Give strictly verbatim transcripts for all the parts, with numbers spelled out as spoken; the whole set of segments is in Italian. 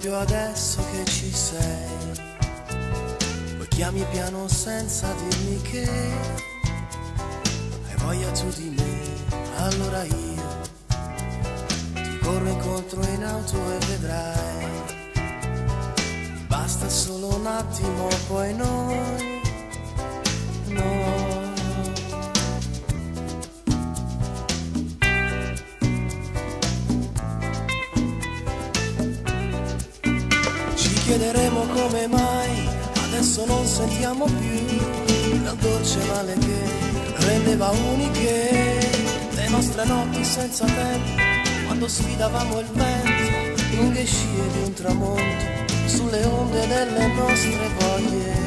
proprio adesso che ci sei. Poi chiami piano senza dirmi che hai voglia tu di me, allora io ti corro incontro in auto e vedrai, basta solo un attimo poi noi, noi ci chiederemo come mai adesso non sentiamo più quel dolce male che rendeva uniche le nostre notti senza tempo, quando sfidavamo il vento, lunghe scie di un tramonto sulle onde delle nostre voglie.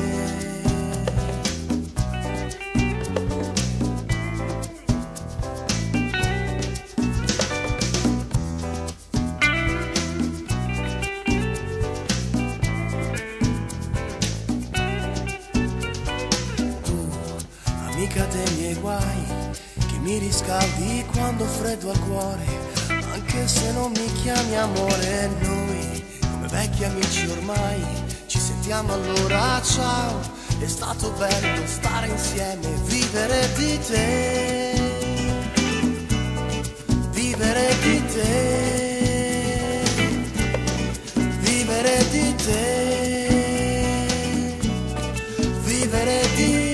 Amica dei miei guai, che mi riscaldi quando ho freddo al cuore, anche se non mi chiami amore. Noi, come vecchi amici ormai, ci sentiamo allora, ciao. È stato bello stare insieme, vivere di te, vivere di te, vivere di te, vivere di te.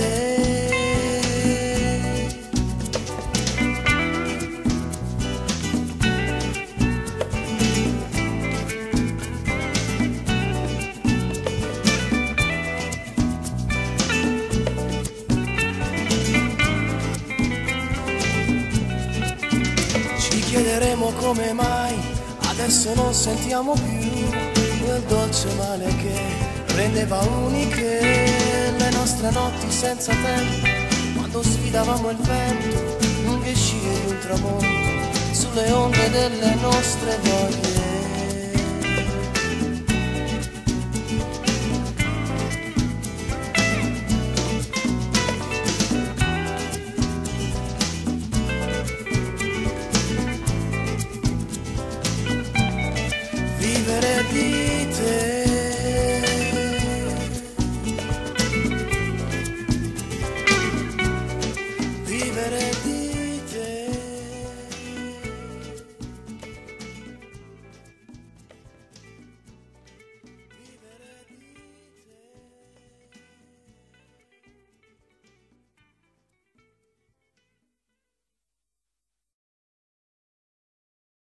Chiederemo come mai adesso non sentiamo più quel dolce male che rendeva uniche le nostre notti senza tempo, quando sfidavamo il vento, lunghe scie di un tramonto sulle onde delle nostre voglie.